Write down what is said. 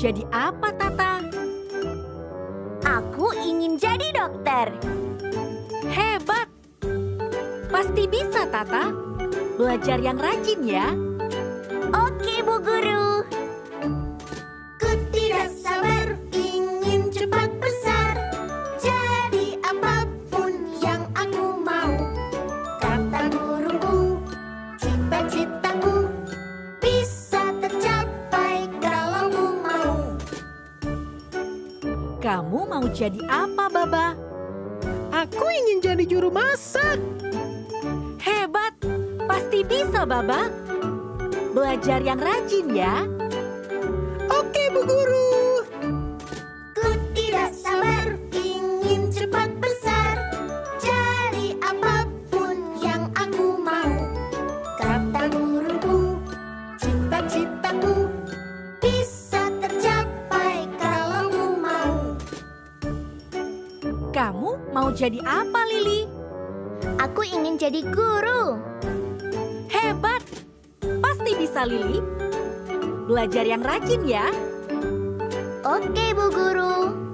jadi apa, Tata? Aku ingin jadi dokter. Hebat! Pasti bisa, Tata. Belajar yang rajin ya. Oke, Bu Guru. Ku tidak sabar ingin cepat besar, jadi apapun yang aku mau. Kata guruku, cita-citaku bisa tercapai kalau ku mau. Kamu mau jadi apa, Baba? Aku ingin jadi juru masak. Hebat! Pasti bisa, Baba. Belajar yang rajin ya. Oke, Bu Guru. Ku tidak sabar ingin cepat besar, jadi apapun yang aku mau. Kata guruku, cita-citaku bisa tercapai kalau ku mau. Kamu mau jadi apa, Lili? Aku ingin jadi guru. Hebat! Pasti bisa, Lili. Belajar yang rajin ya. Oke, Bu Guru.